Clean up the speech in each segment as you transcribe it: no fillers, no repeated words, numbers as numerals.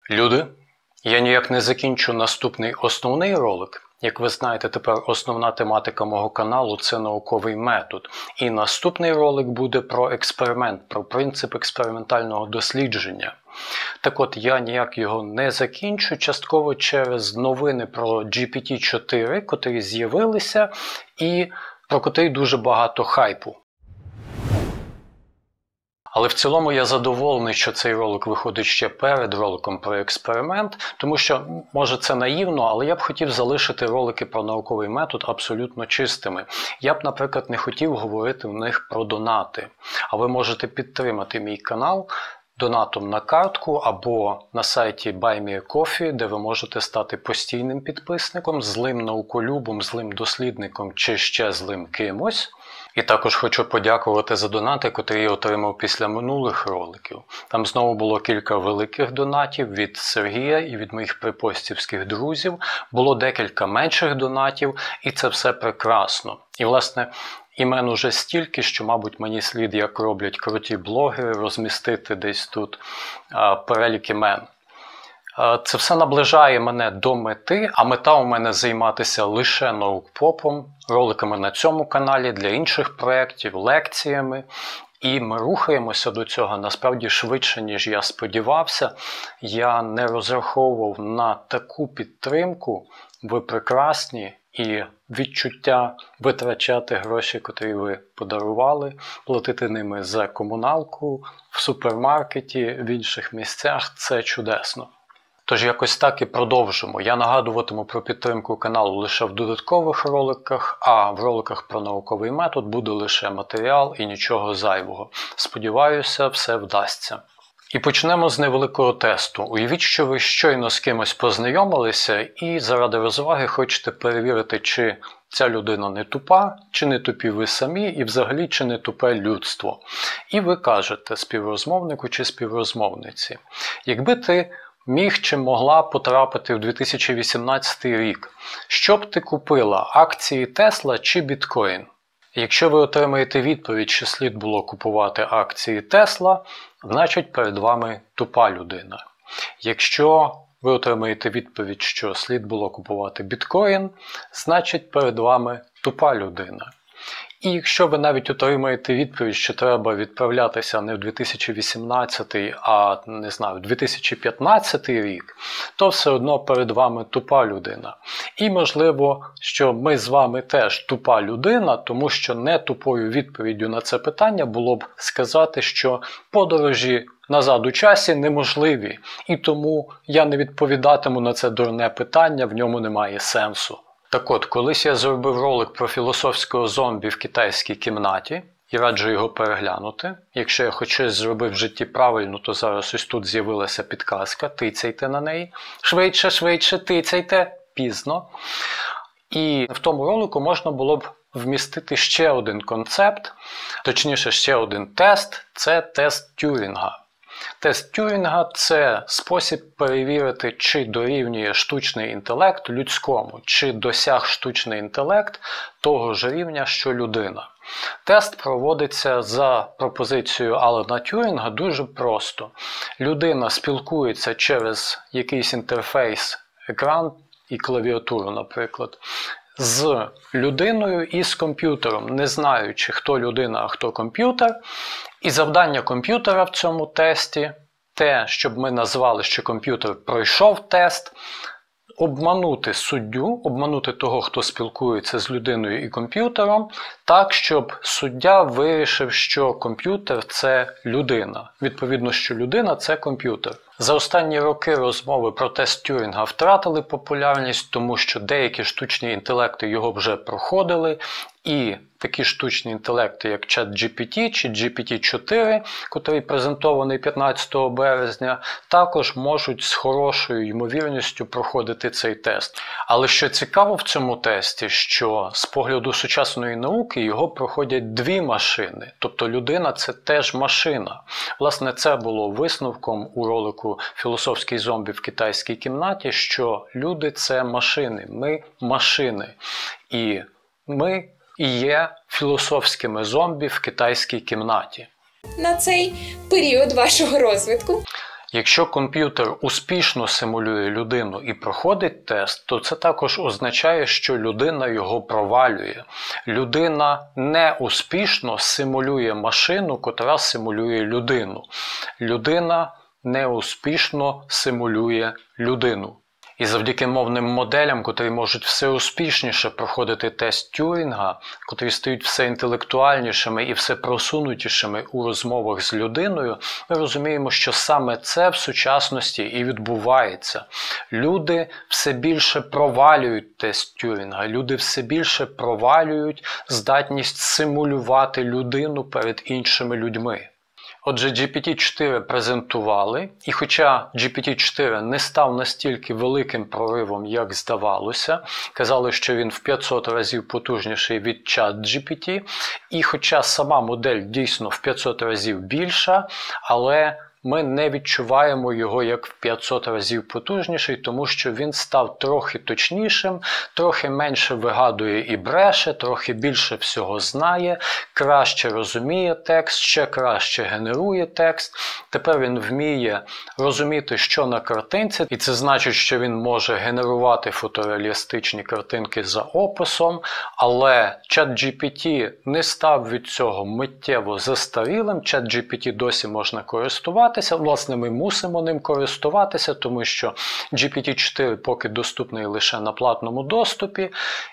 Люди, я ніяк не закінчу наступний основний ролик. Як ви знаєте, тепер основна тематика мого каналу – це науковий метод. І наступний ролик буде про експеримент, про принцип експериментального дослідження. Так от, я ніяк його не закінчу, частково через новини про GPT-4, котрі з'явилися, і про котрі дуже багато хайпу. Але в цілому я задоволений, що цей ролик виходить ще перед роликом про експеримент, тому що, може це наївно, але я б хотів залишити ролики про науковий метод абсолютно чистими. Я б, наприклад, не хотів говорити в них про донати. А ви можете підтримати мій канал донатом на картку або на сайті Buy Me a Coffee, де ви можете стати постійним підписником, злим науколюбом, злим дослідником чи ще злим кимось. І також хочу подякувати за донати, котрі я отримав після минулих роликів. Там знову було кілька великих донатів від Сергія і від моїх припостівських друзів. Було декілька менших донатів, і це все прекрасно. І, власне, імен уже стільки, що, мабуть, мені слід, як роблять круті блогери, розмістити десь тут перелік імен. Це все наближає мене до мети, а мета у мене займатися лише наукпопом, роликами на цьому каналі, для інших проєктів, лекціями. І ми рухаємося до цього насправді швидше, ніж я сподівався. Я не розраховував на таку підтримку. Ви прекрасні, і відчуття витрачати гроші, котрі ви подарували, платити ними за комуналку, в супермаркеті, в інших місцях – це чудесно. Тож якось так і продовжимо. Я нагадуватиму про підтримку каналу лише в додаткових роликах, а в роликах про науковий метод буде лише матеріал і нічого зайвого. Сподіваюся, все вдасться. І почнемо з невеликого тесту. Уявіть, що ви щойно з кимось познайомилися і заради розваги хочете перевірити, чи ця людина не тупа, чи не тупі ви самі, і взагалі, чи не тупе людство. І ви кажете співрозмовнику чи співрозмовниці: якби ти міг чи могла потрапити в 2018 рік, що б ти купила – акції Tesla чи біткоін? Якщо ви отримаєте відповідь, що слід було купувати акції Tesla, значить перед вами тупа людина. Якщо ви отримаєте відповідь, що слід було купувати біткоін, значить перед вами тупа людина. І якщо ви навіть отримаєте відповідь, що треба відправлятися не в 2018, а, не знаю, в 2015 рік, то все одно перед вами тупа людина. І можливо, що ми з вами теж тупа людина, тому що не тупою відповіддю на це питання було б сказати, що подорожі назад у часі неможливі, і тому я не відповідатиму на це дурне питання, в ньому немає сенсу. Так от, колись я зробив ролик про філософського зомбі в китайській кімнаті, і раджу його переглянути. Якщо я хоч щось зробив в житті правильно, то зараз ось тут з'явилася підказка, тицяйте на неї. Швидше, швидше, тицяйте, пізно. І в тому ролику можна було б вмістити ще один концепт, точніше ще один тест – це тест Тюрінга. Тест Тюрінга – це спосіб перевірити, чи дорівнює штучний інтелект людському, чи досяг штучний інтелект того ж рівня, що людина. Тест проводиться за пропозицією Алана Тюрінга дуже просто. Людина спілкується через якийсь інтерфейс, екран і клавіатуру, наприклад, з людиною і з комп'ютером, не знаючи, хто людина, а хто комп'ютер. І завдання комп'ютера в цьому тесті – те, щоб ми назвали, що комп'ютер пройшов тест, обманути суддю, обманути того, хто спілкується з людиною і комп'ютером, так, щоб суддя вирішив, що комп'ютер – це людина. Відповідно, що людина – це комп'ютер. За останні роки розмови про тест Тюрінга втратили популярність, тому що деякі штучні інтелекти його вже проходили, і такі штучні інтелекти, як ChatGPT чи GPT-4, котрий презентований 15 березня, також можуть з хорошою ймовірністю проходити цей тест. Але що цікаво в цьому тесті, що з погляду сучасної науки його проходять дві машини. Тобто людина – це теж машина. Власне, це було висновком у ролику «Філософський зомбі в китайській кімнаті», що люди – це машини, ми – машини. І ми і є філософськими зомбі в китайській кімнаті. На цей період вашого розвитку? Якщо комп'ютер успішно симулює людину і проходить тест, то це також означає, що людина його провалює. Людина неуспішно симулює машину, котра симулює людину. Людина неуспішно симулює людину. І завдяки мовним моделям, котрі можуть все успішніше проходити тест Тюрінга, котрі стають все інтелектуальнішими і все просунутішими у розмовах з людиною, ми розуміємо, що саме це в сучасності і відбувається. Люди все більше провалюють тест Тюрінга, люди все більше провалюють здатність симулювати людину перед іншими людьми. Отже, GPT-4 презентували, і хоча GPT-4 не став настільки великим проривом, як здавалося, казали, що він в 500 разів потужніший від ChatGPT, і хоча сама модель дійсно в 500 разів більша, але ми не відчуваємо його як в 500 разів потужніший, тому що він став трохи точнішим, трохи менше вигадує і бреше, трохи більше всього знає, краще розуміє текст, ще краще генерує текст. Тепер він вміє розуміти, що на картинці, і це значить, що він може генерувати фотореалістичні картинки за описом, але ChatGPT не став від цього миттєво застарілим, ChatGPT досі можна користуватися. Власне, ми мусимо ним користуватися, тому що GPT-4 поки доступний лише на платному доступі,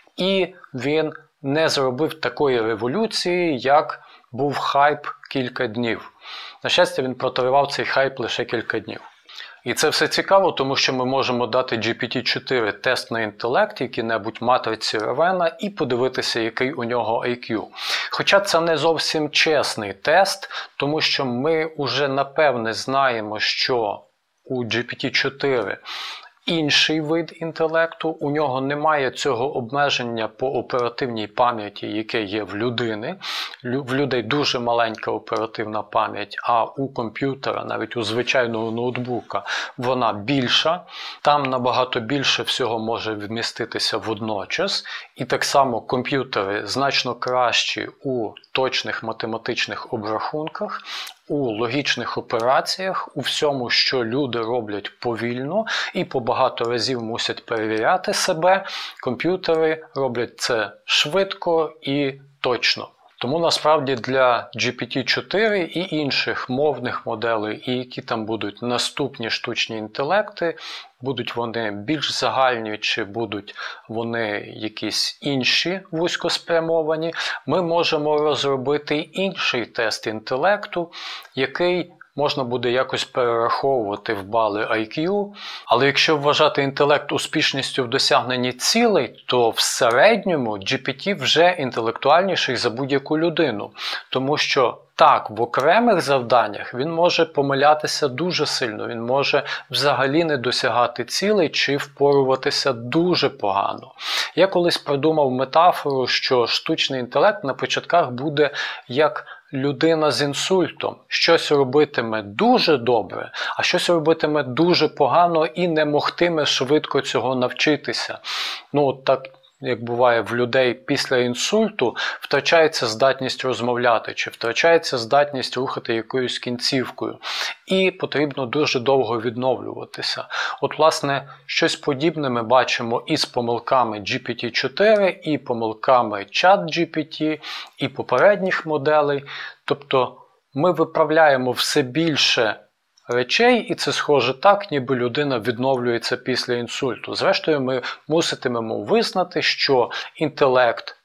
і він не зробив такої революції, як був хайп кілька днів. На щастя, він протривав цей хайп лише кілька днів. І це все цікаво, тому що ми можемо дати GPT-4 тест на інтелект, які-небудь матриці Равена, і подивитися, який у нього IQ. Хоча це не зовсім чесний тест, тому що ми вже напевне знаємо, що у GPT-4 інший вид інтелекту, у нього немає цього обмеження по оперативній пам'яті, яке є в людини. В людей дуже маленька оперативна пам'ять, а у комп'ютера, навіть у звичайного ноутбука, вона більша. Там набагато більше всього може вміститися водночас. І так само комп'ютери значно кращі у точних математичних обрахунках, у логічних операціях, у всьому, що люди роблять повільно і по багато разів мусять перевіряти себе, комп'ютери роблять це швидко і точно. Тому насправді для GPT-4 і інших мовних моделей, і які там будуть наступні штучні інтелекти, будуть вони більш загальні чи будуть вони якісь інші вузькоспрямовані, ми можемо розробити інший тест інтелекту, який можна буде якось перераховувати в бали IQ, але якщо вважати інтелект успішністю в досягненні цілей, то в середньому GPT вже інтелектуальніший за будь-яку людину, тому що так, в окремих завданнях він може помилятися дуже сильно, він може взагалі не досягати цілей чи впоруватися дуже погано. Я колись придумав метафору, що штучний інтелект на початках буде як людина з інсультом. Щось робитиме дуже добре, а щось робитиме дуже погано і не могтиме швидко цього навчитися. Ну, так як буває в людей після інсульту, втрачається здатність розмовляти, чи втрачається здатність рухати якоюсь кінцівкою. І потрібно дуже довго відновлюватися. От, власне, щось подібне ми бачимо і з помилками GPT-4, і помилками ChatGPT, і попередніх моделей. Тобто ми виправляємо все більше речей, і це схоже так, ніби людина відновлюється після інсульту. Зрештою, ми муситимемо визнати, що інтелект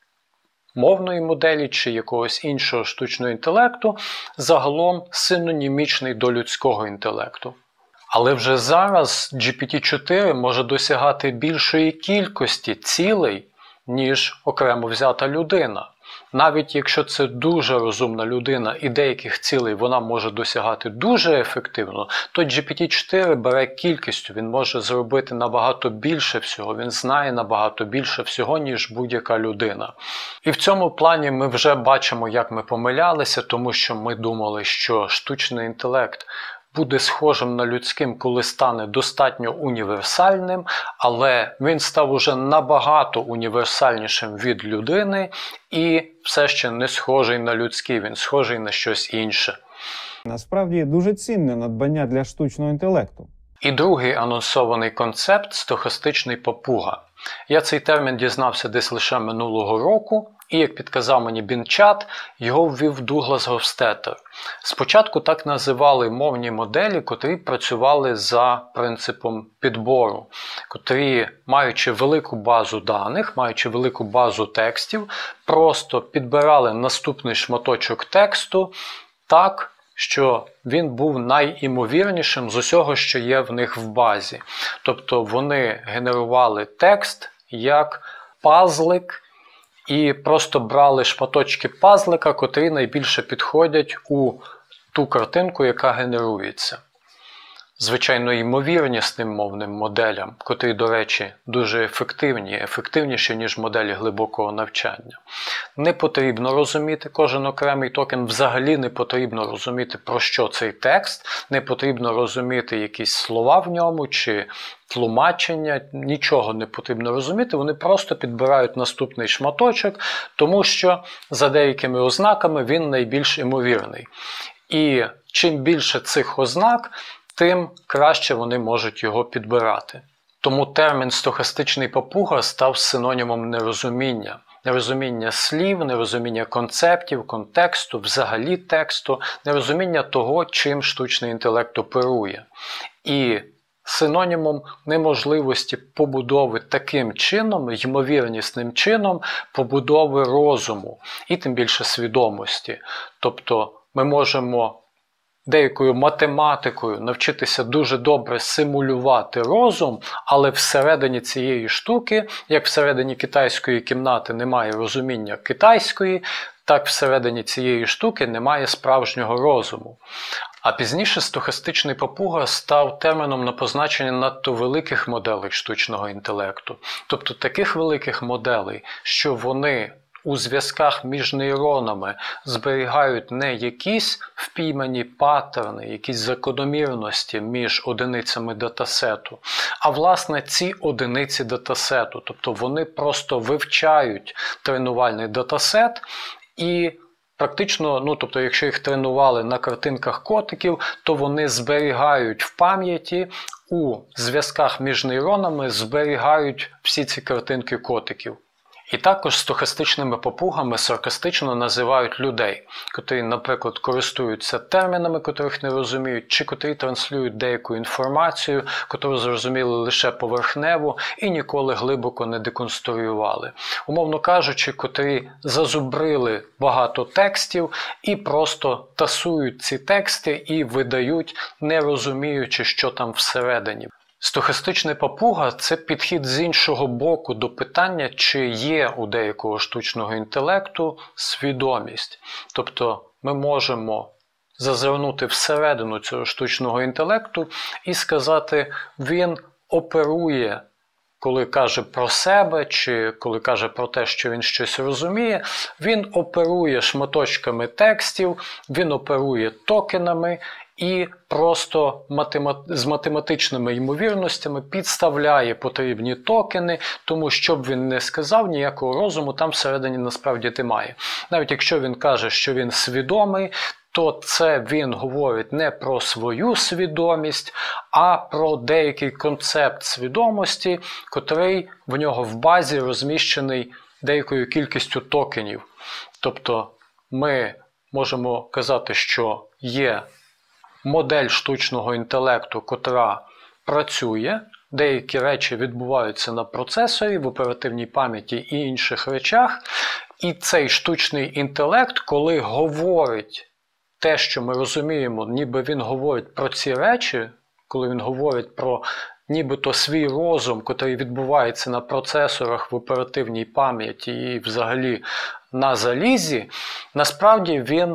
мовної моделі чи якогось іншого штучного інтелекту загалом синонімічний до людського інтелекту. Але вже зараз GPT-4 може досягати більшої кількості цілей, ніж окремо взята людина. Навіть якщо це дуже розумна людина і деяких цілей вона може досягати дуже ефективно, то GPT-4 бере кількістю, він може зробити набагато більше всього, він знає набагато більше всього, ніж будь-яка людина. І в цьому плані ми вже бачимо, як ми помилялися, тому що ми думали, що штучний інтелект буде схожим на людським, коли стане достатньо універсальним, але він став уже набагато універсальнішим від людини і все ще не схожий на людський, він схожий на щось інше. Насправді дуже цінне надбання для штучного інтелекту. І другий анонсований концепт – стохастичний папуга. Я цей термін дізнався десь лише минулого року, і, як підказав мені Бінчат, його ввів Дуглас Гофстеттер. Спочатку так називали мовні моделі, котрі працювали за принципом підбору, котрі, маючи велику базу даних, маючи велику базу текстів, просто підбирали наступний шматочок тексту так, що він був найімовірнішим з усього, що є в них в базі. Тобто вони генерували текст як пазлик і просто брали шматочки пазлика, котрі найбільше підходять у ту картинку, яка генерується. Звичайно, ймовірнісним мовним моделям, котрі, до речі, дуже ефективні, ефективніші, ніж моделі глибокого навчання. Не потрібно розуміти кожен окремий токен, взагалі не потрібно розуміти, про що цей текст, не потрібно розуміти якісь слова в ньому чи тлумачення, нічого не потрібно розуміти, вони просто підбирають наступний шматочок, тому що за деякими ознаками він найбільш імовірний. І чим більше цих ознак, тим краще вони можуть його підбирати. Тому термін «стохастичний папуга» став синонімом нерозуміння. Нерозуміння слів, нерозуміння концептів, контексту, взагалі тексту, нерозуміння того, чим штучний інтелект оперує. І синонімом неможливості побудови таким чином, ймовірнісним чином, побудови розуму і тим більше свідомості. Тобто ми можемо деякою математикою навчитися дуже добре симулювати розум, але всередині цієї штуки, як всередині китайської кімнати немає розуміння китайської, так всередині цієї штуки немає справжнього розуму. А пізніше стохастичний папуга став терміном на позначення надто великих моделей штучного інтелекту. Тобто таких великих моделей, що вони у зв'язках між нейронами зберігають не якісь впіймані паттерни, якісь закономірності між одиницями датасету, а власне ці одиниці датасету. Тобто вони просто вивчають тренувальний датасет і практично, тобто якщо їх тренували на картинках котиків, то вони зберігають в пам'яті, у зв'язках між нейронами зберігають всі ці картинки котиків. І також стохастичними папугами саркастично називають людей, котрі, наприклад, користуються термінами, котрих не розуміють, чи котрі транслюють деяку інформацію, котру зрозуміли лише поверхнево і ніколи глибоко не деконструювали. Умовно кажучи, котрі зазубрили багато текстів і просто тасують ці тексти і видають, не розуміючи, що там всередині. Стохастичний папуга – це підхід з іншого боку до питання, чи є у деякого штучного інтелекту свідомість. Тобто ми можемо зазирнути всередину цього штучного інтелекту і сказати, він оперує, коли каже про себе, чи коли каже про те, що він щось розуміє, він оперує шматочками текстів, він оперує токенами, і просто з математичними ймовірностями підставляє потрібні токени, тому що б він не сказав, ніякого розуму там всередині насправді немає. Навіть якщо він каже, що він свідомий, то це він говорить не про свою свідомість, а про деякий концепт свідомості, котрий в нього в базі розміщений деякою кількістю токенів. Тобто ми можемо казати, що є модель штучного інтелекту, котра працює, деякі речі відбуваються на процесорі, в оперативній пам'яті і інших речах, і цей штучний інтелект, коли говорить те, що ми розуміємо, ніби він говорить про ці речі, коли він говорить про нібито свій розум, котрий відбувається на процесорах в оперативній пам'яті і взагалі на залізі, насправді він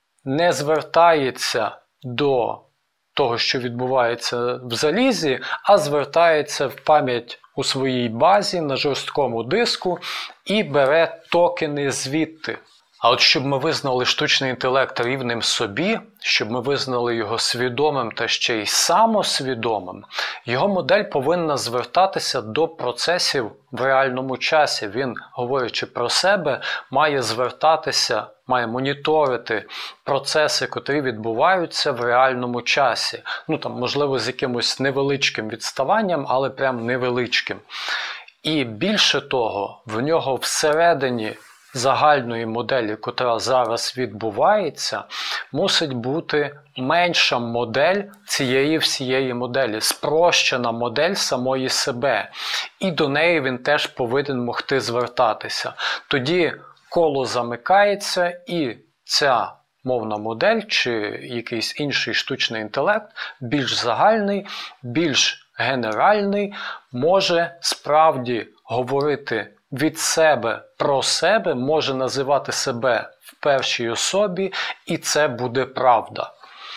не звертається до того, що відбувається в залізі, а звертається в пам'ять у своїй базі на жорсткому диску і бере токени звідти. А от щоб ми визнали штучний інтелект рівним собі, щоб ми визнали його свідомим та ще й самосвідомим, його модель повинна звертатися до процесів в реальному часі. Він, говорячи про себе, має звертатися, має моніторити процеси, котрі відбуваються в реальному часі. Можливо, з якимось невеличким відставанням, але прям невеличким. І більше того, в нього всередині загальної моделі, котра зараз відбувається, мусить бути менша модель цієї всієї моделі, спрощена модель самої себе. І до неї він теж повинен могти звертатися. Тоді коло замикається і ця мовна модель чи якийсь інший штучний інтелект, більш загальний, більш генеральний, може справді говорити від себе про себе, може називати себе в першій особі, і це буде правда.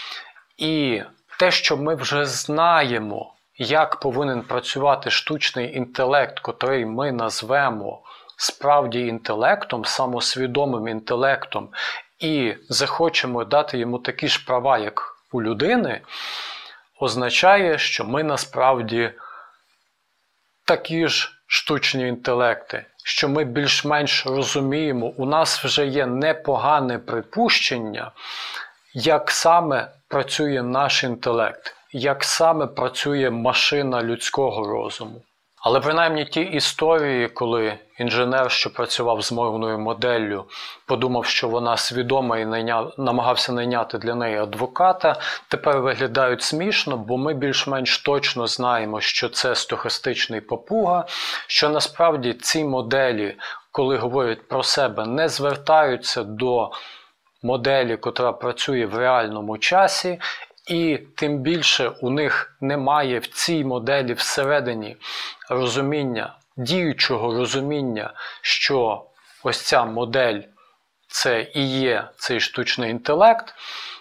І те, що ми вже знаємо, як повинен працювати штучний інтелект, котрий ми назвемо справді інтелектом, самосвідомим інтелектом, і захочемо дати йому такі ж права, як у людини, означає, що ми насправді такі ж штучні інтелекти, що ми більш-менш розуміємо, у нас вже є непогане припущення, як саме працює наш інтелект, як саме працює машина людського розуму. Але принаймні ті історії, коли інженер, що працював з мовною моделлю, подумав, що вона свідома і намагався найняти для неї адвоката, тепер виглядають смішно, бо ми більш-менш точно знаємо, що це стохастичний папуга, що насправді ці моделі, коли говорять про себе, не звертаються до моделі, котра працює в реальному часі, і тим більше у них немає в цій моделі всередині розуміння, діючого розуміння, що ось ця модель – це і є цей штучний інтелект,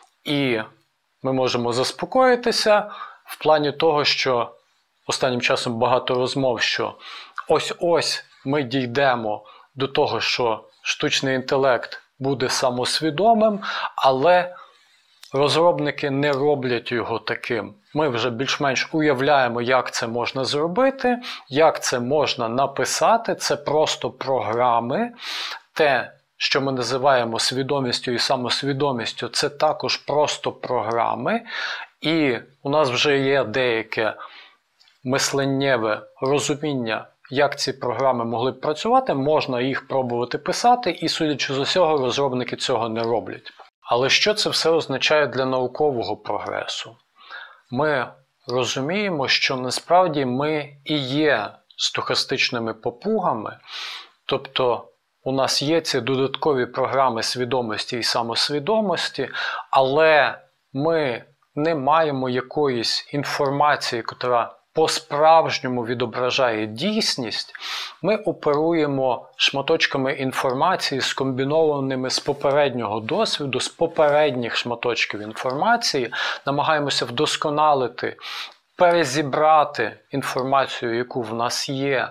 і ми можемо заспокоїтися в плані того, що останнім часом багато розмов, що ось-ось ми дійдемо до того, що штучний інтелект буде самосвідомим, але розробники не роблять його таким. Ми вже більш-менш уявляємо, як це можна зробити, як це можна написати. Це просто програми. Те, що ми називаємо свідомістю і самосвідомістю, це також просто програми. І у нас вже є деяке мисленнєве розуміння, як ці програми могли б працювати, можна їх пробувати писати, і, судячи з усього, розробники цього не роблять. Але що це все означає для наукового прогресу? Ми розуміємо, що насправді ми і є стохастичними папугами, тобто у нас є ці додаткові програми свідомості і самосвідомості, але ми не маємо якоїсь інформації, яка по-справжньому відображає дійсність. Ми оперуємо шматочками інформації, скомбінованими з попереднього досвіду, з попередніх шматочків інформації, намагаємося вдосконалити, перезібрати інформацію, яку в нас є,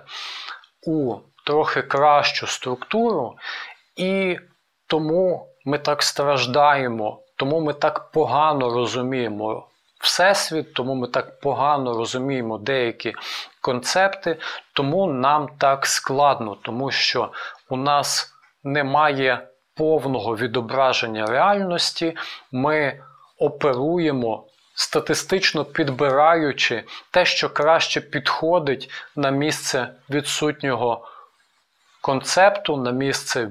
у трохи кращу структуру, і тому ми так страждаємо, тому ми так погано розуміємо Всесвіт, тому ми так погано розуміємо деякі концепти, тому нам так складно, тому що у нас немає повного відображення реальності, ми оперуємо, статистично підбираючи те, що краще підходить на місце відсутнього концепту, на місце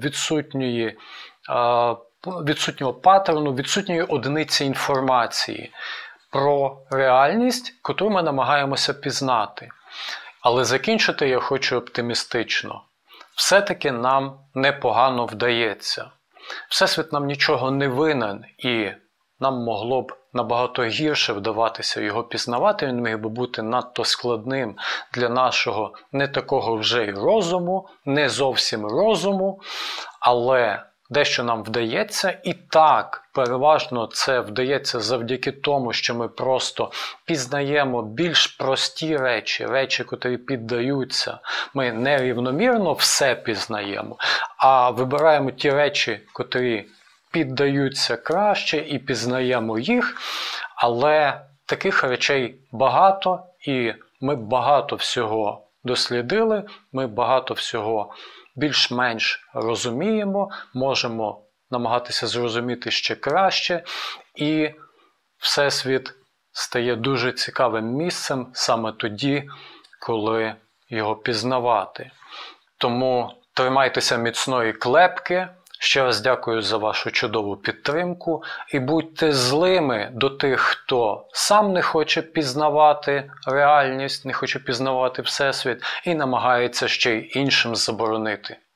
відсутнього паттерну, відсутньої одиниці інформації про реальність, яку ми намагаємося пізнати. Але закінчити я хочу оптимістично. Все-таки нам непогано вдається. Всесвіт нам нічого не винен, і нам могло б набагато гірше вдаватися його пізнавати. Він міг би бути надто складним для нашого не такого вже й розуму, не зовсім розуму. Але дещо нам вдається, і так, переважно це вдається завдяки тому, що ми просто пізнаємо більш прості речі, речі, котрі піддаються. Ми не рівномірно все пізнаємо, а вибираємо ті речі, котрі піддаються краще і пізнаємо їх, але таких речей багато, і ми багато всього дослідили, ми багато всього більш-менш розуміємо, можемо намагатися зрозуміти ще краще, і Всесвіт стає дуже цікавим місцем саме тоді, коли його пізнавати. Тому тримайтеся міцної клепки. Ще раз дякую за вашу чудову підтримку і будьте злими до тих, хто сам не хоче пізнавати реальність, не хоче пізнавати Всесвіт і намагається ще й іншим заборонити.